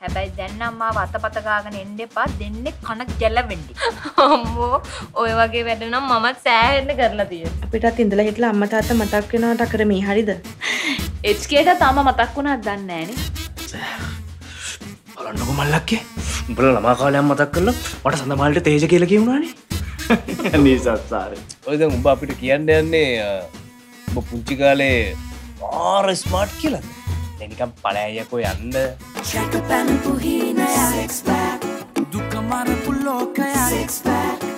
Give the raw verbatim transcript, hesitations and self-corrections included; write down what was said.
හැබැයි දැන් නම් මාව අතපත ගාගෙන එන්න එපා දෙන්නේ කන ගැලවෙන්න. අම්මෝ ඔය වගේ වැඩ නම් මමත් සෑහෙන්න කරලා තියෙනවා. අපිටත් ඉඳලා හිටලා අම්මා තාත්තා මතක් වෙනවට අකර මේ හරිද? එච් කේට තාම මතක් වුණාද දන්නේ නෑනේ. බලන්නකො මල්ලක්කේ. උඹලා ළමා කාලයක් මතක් කරලා මට සඳමාලට තේජ කියලා කියුණානේ. නිසස්සාරේ. ඔය දැන් උඹ අපිට කියන්න යන්නේ උඹ පුංචි කාලේ ආර ස්මාර්ට් කියලාද? දැන් නිකන් පළයයකෝ යන්න. Shaka pan puhina six pack. Duka mara puloka six pack.